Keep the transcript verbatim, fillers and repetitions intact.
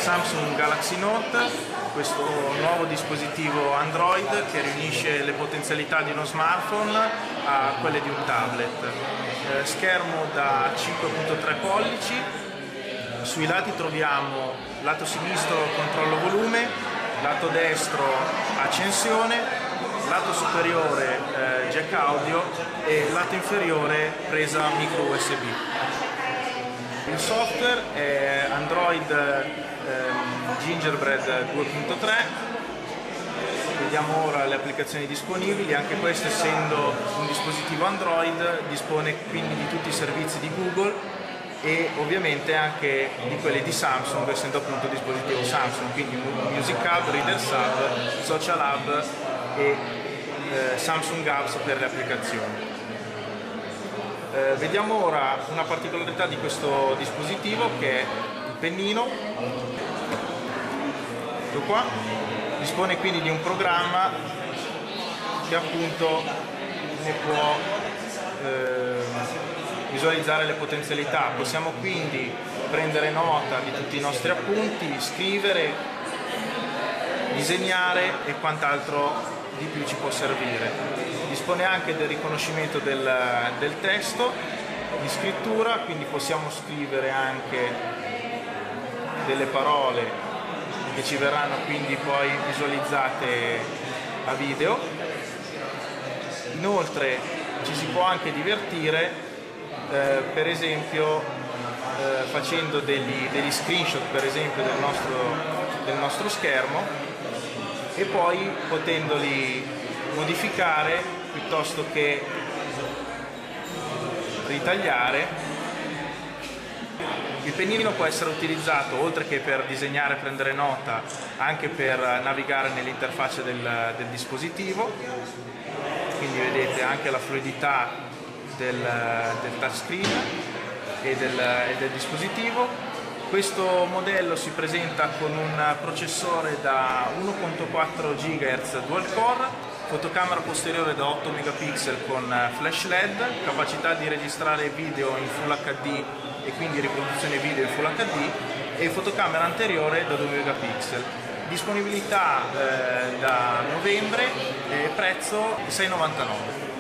Samsung Galaxy Note, questo nuovo dispositivo Android che riunisce le potenzialità di uno smartphone a quelle di un tablet. Eh, schermo da cinque virgola tre pollici, sui lati troviamo lato sinistro controllo volume, lato destro accensione, lato superiore eh, jack audio e lato inferiore presa micro U S B. Il software è Android ehm, Gingerbread due punto tre. Vediamo ora le applicazioni disponibili. Anche questo, essendo un dispositivo Android, dispone quindi di tutti i servizi di Google e ovviamente anche di quelli di Samsung, essendo appunto dispositivo Samsung, quindi Music Hub, Readers Hub, Social Hub e eh, Samsung Apps per le applicazioni. Eh, vediamo ora una particolarità di questo dispositivo, che è il pennino. Ecco qua, dispone quindi di un programma che appunto ne può eh, visualizzare le potenzialità. Possiamo quindi prendere nota di tutti i nostri appunti, scrivere, disegnare e quant'altro di più ci può servire. Dispone anche del riconoscimento del, del testo di scrittura, quindi possiamo scrivere anche delle parole che ci verranno quindi poi visualizzate a video. Inoltre ci si può anche divertire, eh, per esempio eh, facendo degli, degli screenshot per esempio del nostro, del nostro schermo e poi potendoli modificare piuttosto che ritagliare. Il pennino può essere utilizzato, oltre che per disegnare e prendere nota, anche per navigare nell'interfaccia del, del dispositivo. Quindi vedete anche la fluidità del, del touchscreen e del, e del dispositivo. Questo modello si presenta con un processore da uno virgola quattro gigahertz dual core, fotocamera posteriore da otto megapixel con flash L E D, capacità di registrare video in Full H D e quindi riproduzione video in Full H D, e fotocamera anteriore da due megapixel. Disponibilità eh, da novembre e prezzo sei virgola novantanove.